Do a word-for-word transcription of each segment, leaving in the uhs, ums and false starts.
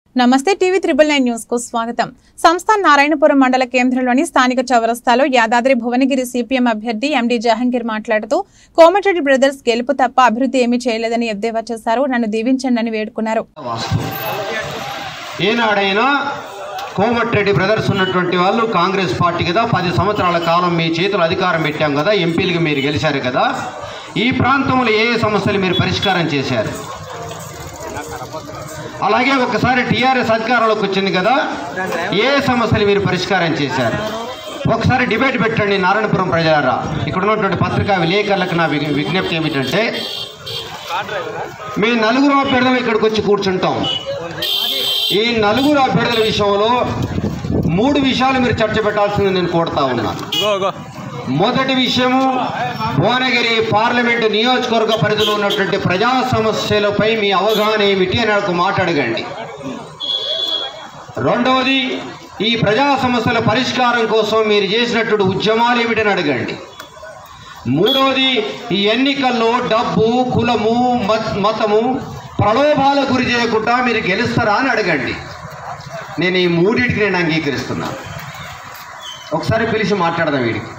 నమస్తే TV triple nine news కు స్వాగతం. సంస్థ నారాయణపురం మండల కేంద్రంలోని స్థానిక చౌరస్తాలో యాదాద్రి భువనగిరి సిపిఎం అభ్యర్థి ఎండి జహంగీర్ మాట్లాడుతూ కోమటిరెడ్డి బ్రదర్స్ గెలుపు తప్ప అభివృద్ధి ఏమీ చేయలేదని ఎద్దేవా చేశారు. నన్ను దీవించండి అని వేడుకున్నారు. ఏనాడైనా కోమటిరెడ్డి బ్రదర్స్ ఉన్నటువంటి వాళ్ళు కాంగ్రెస్ పార్టీ కదా, పది సంవత్సరాల కాలం మీ చేతులు అధికారం పెట్టాం కదా, ఎంపీలుగా మీరు గెలిచారు కదా, ఈ ప్రాంతంలో ఏ సమస్యలు మీరు పరిష్కారం చేశారు? అలాగే ఒకసారి టీఆర్ఎస్ అధికారంలోకి వచ్చింది కదా, ఏ సమస్యలు మీరు పరిష్కారం చేశారు? ఒకసారి డిబేట్ పెట్టండి నారాయణపురం ప్రజలారా. ఇక్కడ ఉన్నటువంటి పత్రికా విలేకరులకు నా విజ్ఞప్తి ఏమిటంటే, మీ నలుగురు అభ్యర్థులు ఇక్కడికి వచ్చి కూర్చుంటాం. ఈ నలుగురు అభ్యర్థుల విషయంలో మూడు విషయాలు మీరు చర్చ పెట్టాల్సింది నేను కోరుతా ఉన్నాను. మొదటి విషయము, భువనగిరి పార్లమెంటు నియోజకవర్గ పరిధిలో ఉన్నటువంటి ప్రజా సమస్యలపై మీ అవగాహన ఏమిటి అని నాకు మాట్లాడగండి. రెండవది, ఈ ప్రజా సమస్యల పరిష్కారం కోసం మీరు చేసినటువంటి ఉద్యమాలు ఏమిటని అడగండి. మూడవది, ఈ ఎన్నికల్లో డబ్బు, కులము, మతము ప్రలోభాలకు గురి చేయకుండా మీరు గెలుస్తారా అని అడగండి. నేను ఈ మూడింటికి నేను అంగీకరిస్తున్నాను. ఒకసారి పిలిచి మాట్లాడదాం. వీడికి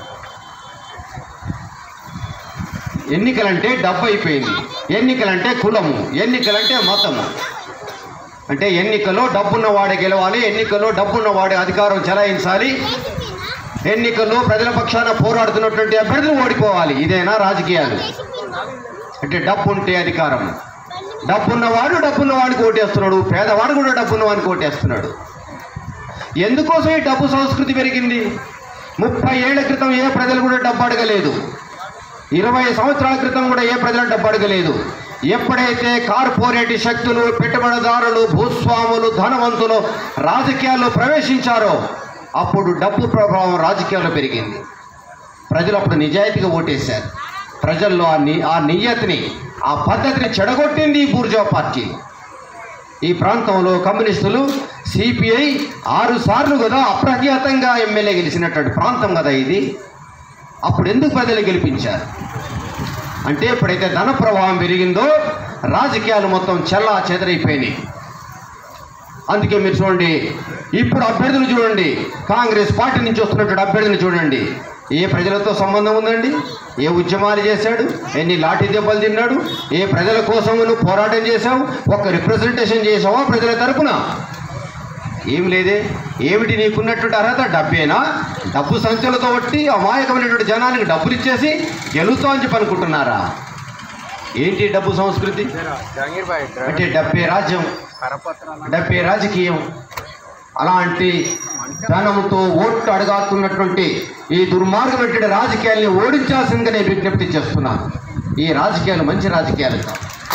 ఎన్నికలంటే డబ్బు అయిపోయింది, ఎన్నికలంటే కులము, ఎన్నికలంటే మతము. అంటే ఎన్నికల్లో డబ్బున్న వాడే గెలవాలి, ఎన్నికల్లో డబ్బున్న వాడే అధికారం చెలాయించాలి, ఎన్నికల్లో ప్రజల పక్షాన పోరాడుతున్నటువంటి అభ్యర్థులు ఓడిపోవాలి. ఇదేనా రాజకీయాలు? అంటే డబ్బు ఉంటే అధికారం. డబ్బున్నవాడు డబ్బున్నవాడికి ఓటేస్తున్నాడు, పేదవాడు కూడా డబ్బున్నవాడికి ఓటేస్తున్నాడు. ఎందుకోసం ఈ డబ్బు సంస్కృతి పెరిగింది? ముప్పై ఏళ్ల క్రితం ఏ ప్రజలు కూడా డబ్బు అడగలేదు, ఇరవై సంవత్సరాల క్రితం కూడా ఏ ప్రజలు డబ్బు అడగలేదు. ఎప్పుడైతే కార్పొరేట్ శక్తులు, పెట్టుబడిదారులు, భూస్వాములు, ధనవంతులు రాజకీయాల్లో ప్రవేశించారో అప్పుడు డబ్బు ప్రభావం రాజకీయాల్లో పెరిగింది. ప్రజలు అప్పుడు నిజాయితీగా ఓటేశారు. ప్రజల్లో ఆ ని ఆ నియతిని, ఆ పద్ధతిని చెడగొట్టింది ఈ బూర్జా పార్టీ. ఈ ప్రాంతంలో కమ్యూనిస్టులు, సిపిఐ ఆరు సార్లు కదా అప్రఖ్యాతంగా ఎమ్మెల్యే గెలిచినటువంటి ప్రాంతం కదా ఇది. అప్పుడు ఎందుకు ప్రజలు గెలిపించారు? అంటే ఎప్పుడైతే ధన ప్రవాహం పెరిగిందో రాజకీయాలు మొత్తం చెల్లా చెదరైపోయినాయి. అందుకే మీరు చూడండి, ఇప్పుడు అభ్యర్థులు చూడండి, కాంగ్రెస్ పార్టీ నుంచి వస్తున్నటువంటి అభ్యర్థులు చూడండి, ఏ ప్రజలతో సంబంధం ఉందండి? ఏ ఉద్యమాలు చేశాడు? ఎన్ని లాఠీ దెబ్బలు తిన్నాడు? ఏ ప్రజల కోసం నువ్వు పోరాటం చేశావు? ఒక్క రిప్రజెంటేషన్ చేసావా ప్రజల తరపున? ఏం లేదే. ఏమిటి నీకున్నటువంటి అర్హత? డబ్బేనా? డబ్బు సంచులతో బట్టి అమాయకమైనటువంటి జనానికి డబ్బులు ఇచ్చేసి గెలుస్తా అని చెప్పి అనుకుంటున్నారా? ఏంటి డబ్బు సంస్కృతి? అంటే డబ్బే రాజ్యం, డబ్బే రాజకీయం. అలాంటి ధనంతో ఓట్లు అడగాతున్నటువంటి ఈ దుర్మార్గమైన రాజకీయాల్ని ఓడించాల్సిందిగా నేను విజ్ఞప్తి చేస్తున్నాను. ఈ రాజకీయాలు మంచి రాజకీయాలు కావు.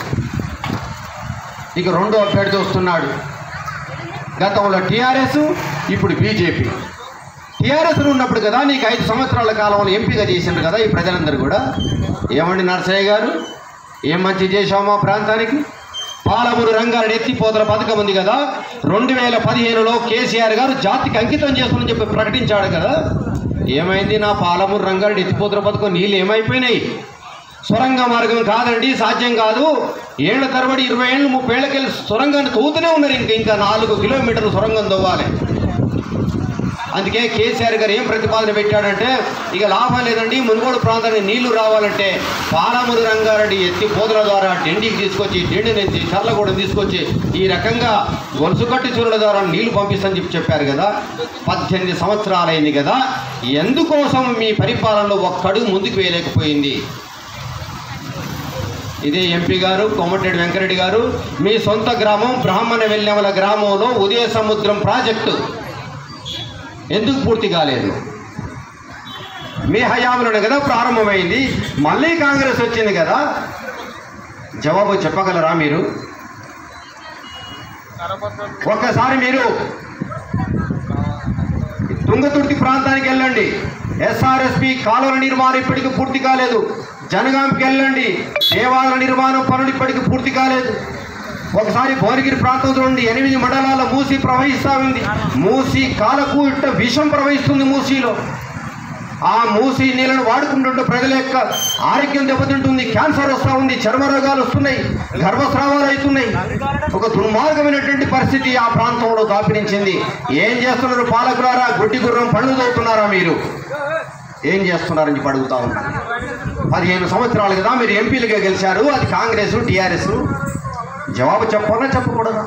ఇక రెండో అభ్యర్థి వస్తున్నాడు. గతంలో టీఆర్ఎస్, ఇప్పుడు బీజేపీ. టీఆర్ఎస్లో ఉన్నప్పుడు కదా నీకు ఐదు సంవత్సరాల కాలంలో ఎంపీగా చేసిండ్రు కదా ఈ ప్రజలందరూ కూడా. ఏమండి నరసయ్య గారు, ఏం మంచి చేశావు మా ప్రాంతానికి? పాలమూరు రంగారెడ్డి ఎత్తిపోతల పథకం ఉంది కదా, రెండు వేల పదిహేనులో కేసీఆర్ గారు జాతికి అంకితం చేస్తామని చెప్పి ప్రకటించాడు కదా. ఏమైంది నా పాలమూరు రంగారెడ్డి ఎత్తిపోతల పథకం? నీళ్ళు ఏమైపోయినాయి? సొరంగ మార్గం కాదండి, సాధ్యం కాదు. ఏళ్ల తరబడి ఇరవై ఏళ్ళు ముప్పై ఏళ్ళకెళ్ళి సొరంగాన్ని తవ్వుతూనే ఉన్నారు. ఇంకా ఇంకా నాలుగు కిలోమీటర్లు సొరంగం తవ్వాలి. అందుకే కేసీఆర్ గారు ఏం ప్రతిపాదన పెట్టాడంటే, ఇక లాభం లేదండి, మునుగోడు ప్రాంతానికి నీళ్లు రావాలంటే పాలమూరు రంగారెడ్డి ఎత్తి పోతుల ద్వారా డిండికి తీసుకొచ్చి, డిండి నుంచి చర్లగూడెం తీసుకొచ్చి ఈ రకంగా గొలుసుకట్టి చూరుల ద్వారా నీళ్లు పంపిస్తని చెప్పి చెప్పారు కదా. పద్దెనిమిది సంవత్సరాలైంది కదా, ఎందుకోసం మీ పరిపాలనలో ఒక్కడు ముందుకు వేయలేకపోయింది? ఇదే ఎంపీ గారు కోమటిరెడ్డి వెంకరెడ్డి గారు, మీ సొంత గ్రామం బ్రాహ్మణ వెల్లెమల గ్రామంలో ఉదయ సముద్రం ప్రాజెక్టు ఎందుకు పూర్తి కాలేదు? మీ హయాంలోనే కదా ప్రారంభమైంది, మళ్ళీ కాంగ్రెస్ వచ్చింది కదా. జవాబు చెప్పగలరా మీరు? ఒక్కసారి మీరు తుంగతుర్తి ప్రాంతానికి వెళ్ళండి, ఎస్ఆర్ఎస్పి కాలువల నిర్మాణం ఇప్పటికీ పూర్తి కాలేదు. జనగాంకి వెళ్ళండి, దేవాలయ నిర్మాణం పనులు ఇప్పటికీ పూర్తి కాలేదు. ఒకసారి భువనగిరి ప్రాంతం చూడండి, ఎనిమిది మండలాల మూసి ప్రవహిస్తూ ఉంది. మూసి కాలకు ఇట్ట విషం ప్రవహిస్తుంది మూసీలో. ఆ మూసి నీళ్ళను వాడుకుంటుంటే ప్రజల యొక్క ఆరోగ్యం దెబ్బతింటుంది, క్యాన్సర్ వస్తూ ఉంది, చర్మ రోగాలు వస్తున్నాయి, గర్భస్రావాలు అవుతున్నాయి. ఒక దుర్మార్గమైనటువంటి పరిస్థితి ఆ ప్రాంతంలో దాపిరించింది. ఏం చేస్తున్నారు పాలకులారా? గుడ్డి గుర్రం పళ్ళు తోగుతున్నారా? మీరు ఏం చేస్తున్నారని చెప్పి అడుగుతా ఉన్నాను. పదిహేను సంవత్సరాలు కదా మీరు ఎంపీలుగా గెలిచారు, అది కాంగ్రెస్ టీఆర్ఎస్. జవాబు చెప్పాలా చెప్పకూడదా?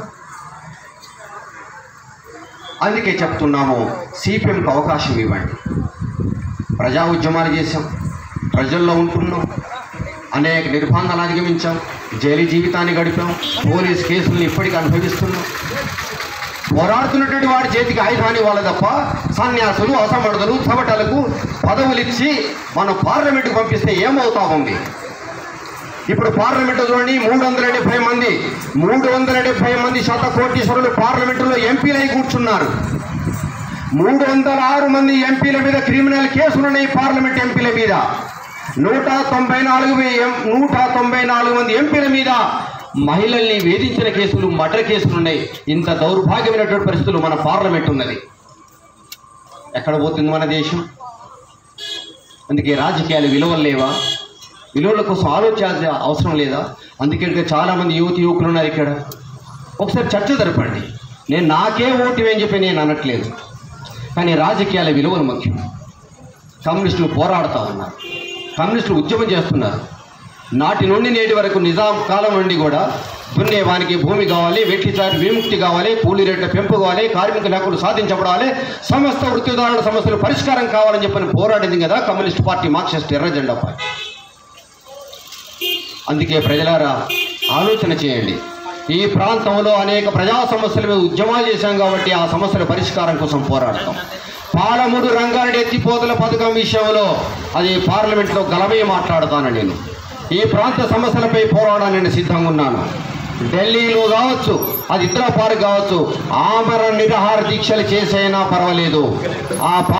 అందుకే చెప్తున్నాము, సిపిఎంకి అవకాశం ఇవ్వండి. ప్రజా ఉద్యమాలు చేశాం, ప్రజల్లో ఉంటున్నాం, అనేక నిర్బంధాలు అధిగమించాం, జైలు జీవితాన్ని గడిపాం, పోలీస్ కేసులను ఇప్పటికీ అనుభవిస్తున్నాం. పోరాడుతున్నటువంటి వాడి చేతికి ఆయుధాన్ని వాళ్ళ తప్ప సన్యాసులు, అసమర్థులు, చవటలకు పదవులు ఇచ్చి మనం పార్లమెంటుకు పంపిస్తే ఏమవుతా ఉంది? ఇప్పుడు పార్లమెంటులోని మూడు వందల డెబ్బై మంది మూడు వందల డెబ్బై మంది శత కోటీశ్వరులు పార్లమెంటులో ఎంపీలై కూర్చున్నారు. మూడు వందల ఆరు మంది ఎంపీల మీద క్రిమినల్ కేసులున్నాయి. పార్లమెంట్ ఎంపీల మీద నూట తొంభై నాలుగు నూట తొంభై నాలుగు మంది ఎంపీల మీద మహిళల్ని వేధించిన కేసులు, మర్డర్ కేసులు ఉన్నాయి. ఇంత దౌర్భాగ్యమైనటువంటి పరిస్థితులు మన పార్లమెంట్ ఉన్నది. ఎక్కడ పోతుంది మన దేశం? అందుకే రాజకీయాలు విలువలు లేవా? విలువల కోసం ఆలోచించాల్సిన అవసరం లేదా? అందుకే చాలామంది యువతి యువకులు ఉన్నారు ఇక్కడ. ఒకసారి చర్చ జరపండి. నేను నాకే ఓటు అని చెప్పి నేను అనట్లేదు, కానీ రాజకీయాల విలువలు ముఖ్యం. కమ్యూనిస్టులు పోరాడుతూ ఉన్నారు, కమ్యూనిస్టులు ఉద్యమం చేస్తున్నారు. నాటి నుండి నేటి వరకు నిజాం కాలం నుండి కూడా దున్నేవానికి భూమి కావాలి, వెట్టిచారి విముక్తి కావాలి, కూలీ రేట్ల పెంపు కావాలి, కార్మికుల హక్కులు సాధించబడాలి, సమస్త వృత్తిదారుల సమస్యలు పరిష్కారం కావాలని చెప్పని పోరాడింది కదా కమ్యూనిస్ట్ పార్టీ, మార్క్సిస్ట్ ఎర్ర జెండా పార్టీ. అందుకే ప్రజలారా ఆలోచన చేయండి. ఈ ప్రాంతంలో అనేక ప్రజా సమస్యల మీద ఉద్యమాలు చేశాం కాబట్టి ఆ సమస్యల పరిష్కారం కోసం పోరాడతాం. పాలమూరు రంగారెడ్డి ఎత్తిపోతల పథకం విషయంలో అది పార్లమెంట్లో గలమే మాట్లాడతాను. నేను ఈ ప్రాంత సమస్యలపై పోరాడాలని నేను సిద్ధంగా ఉన్నాను. ఢిల్లీలో కావచ్చు, అది ఇతర పార్క్ కావచ్చు, ఆమరణ నిరాహార దీక్షలు చేసైనా పర్వాలేదు. ఆ